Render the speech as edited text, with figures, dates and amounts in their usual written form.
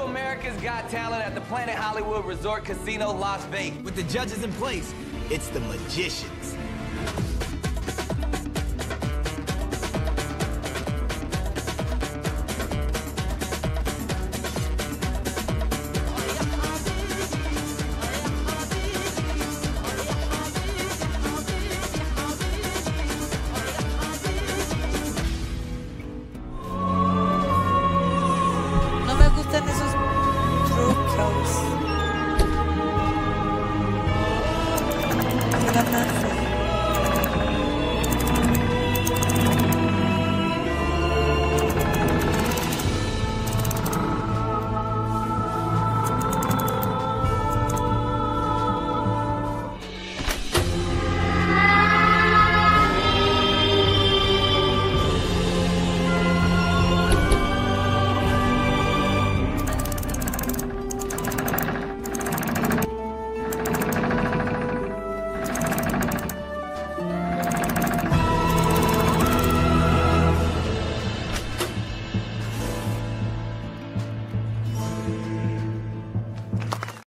to America's Got Talent at the Planet Hollywood Resort Casino, Las Vegas. With the judges in place, it's the magicians.